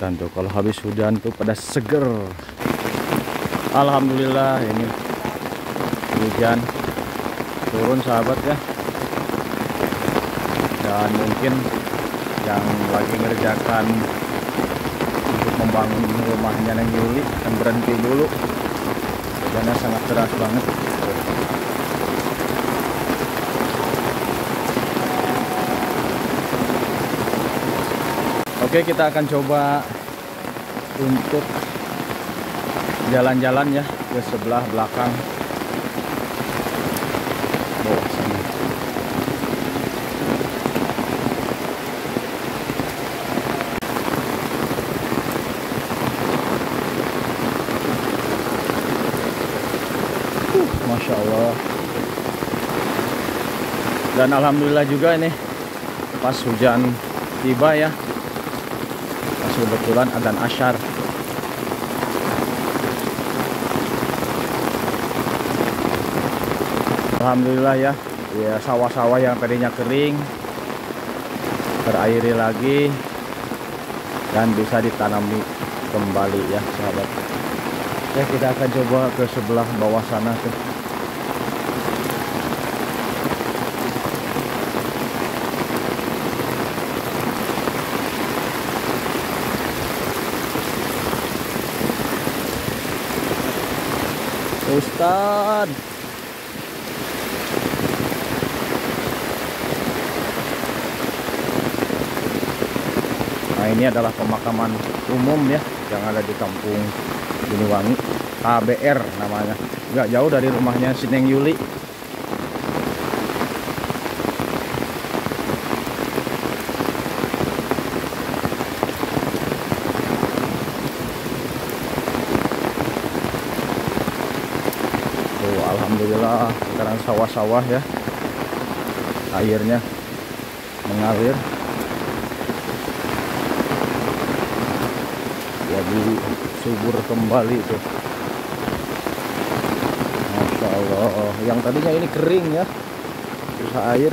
kelihatan tuh kalau habis hujan tuh pada seger. Alhamdulillah ini hujan turun sahabat ya. Dan mungkin yang lagi ngerjakan untuk membangun rumahnya Neng Yuli akan berhenti dulu. Hujannya sangat deras banget. Oke, kita akan coba untuk jalan-jalan ya ke sebelah belakang bawah sana. Masya Allah. Dan alhamdulillah juga ini pas hujan tiba ya, pas kebetulan adzan asyar. Alhamdulillah ya, ya sawah-sawah yang tadinya kering terairi lagi dan bisa ditanami kembali ya sahabat. Ya, kita akan coba ke sebelah bawah sana tuh. Ustad, nah ini adalah pemakaman umum ya yang ada di kampung Giniwangi, KBR namanya, nggak jauh dari rumahnya si Neng Yuli. Tuh, alhamdulillah sekarang sawah-sawah ya, airnya mengalir jadi subur kembali tuh. Masya Allah, yang tadinya ini kering ya, susah air.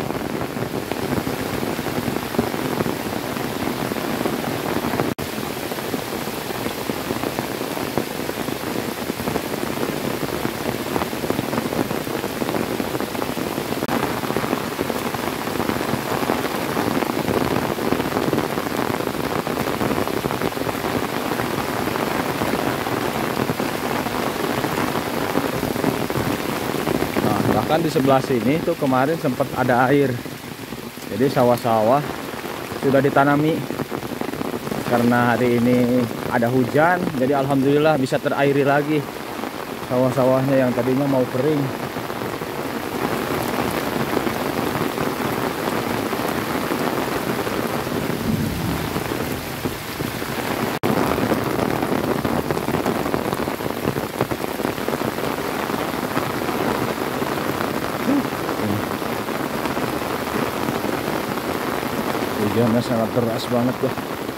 Bahkan di sebelah sini tuh kemarin sempat ada air, jadi sawah-sawah sudah ditanami. Karena hari ini ada hujan, jadi alhamdulillah bisa terairi lagi sawah-sawahnya yang tadinya mau kering. Hujannya sangat deras banget tuh.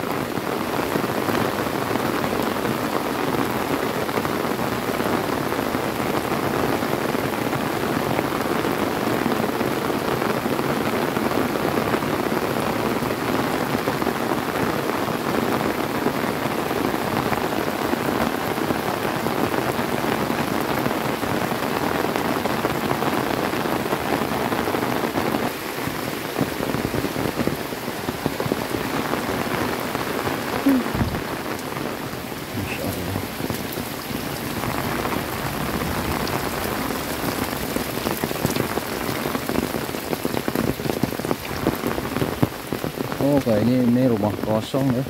Oh, kayaknya ini rumah kosong ya.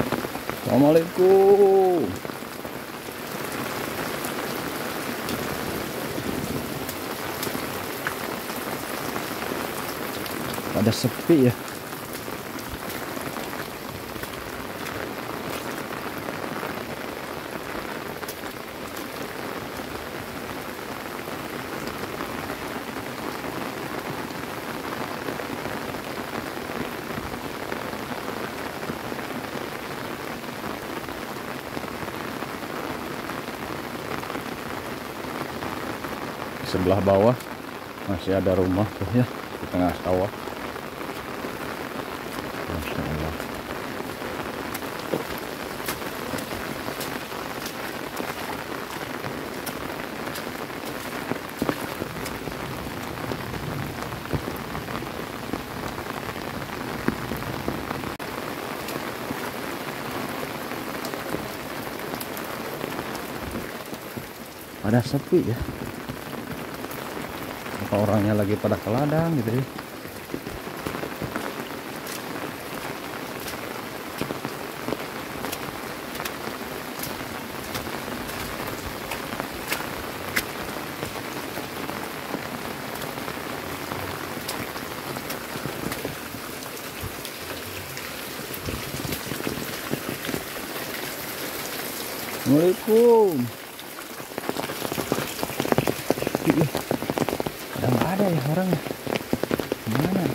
Assalamualaikum. pada sepi ya. Sebelah bawah masih ada rumah tuh ya, di tengah sawah. Masya Allah. Pada sepi ya. Orangnya lagi pada ke ladang gitu ya. Assalamualaikum. Udah nggak ada ya orangnya. Mana?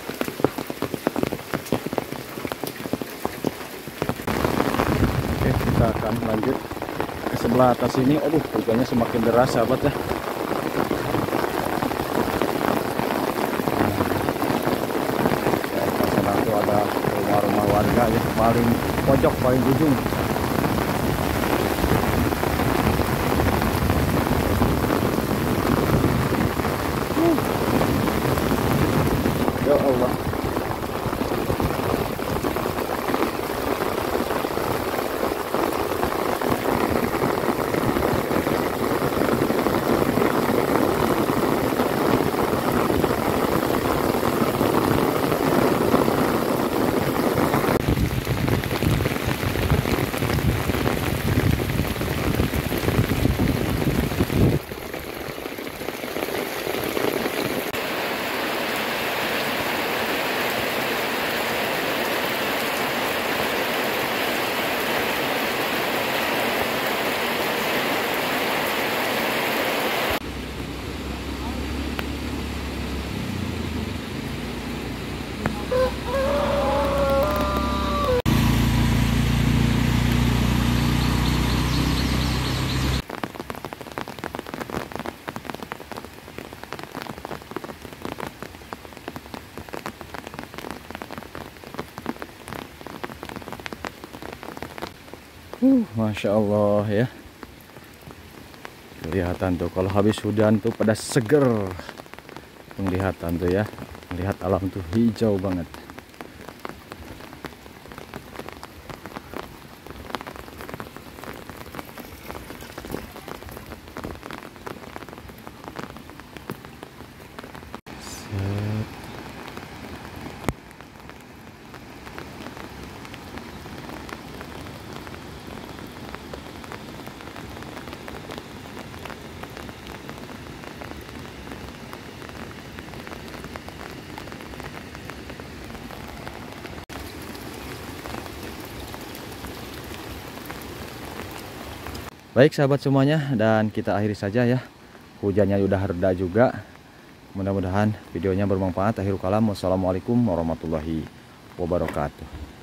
Oke, kita akan lanjut ke sebelah atas ini. Aduh, hujannya semakin deras sahabat ya. Sana tuh ada rumah-rumah warga ya, paling pojok, paling ujung. Ya Allah. Masya Allah ya. Kelihatan tuh kalau habis hujan tuh pada seger. Penglihatan tuh ya. Melihat alam tuh hijau banget. Baik sahabat semuanya, dan kita akhiri saja ya. Hujannya udah reda juga. Mudah-mudahan videonya bermanfaat. Akhirul kalam, wassalamualaikum warahmatullahi wabarakatuh.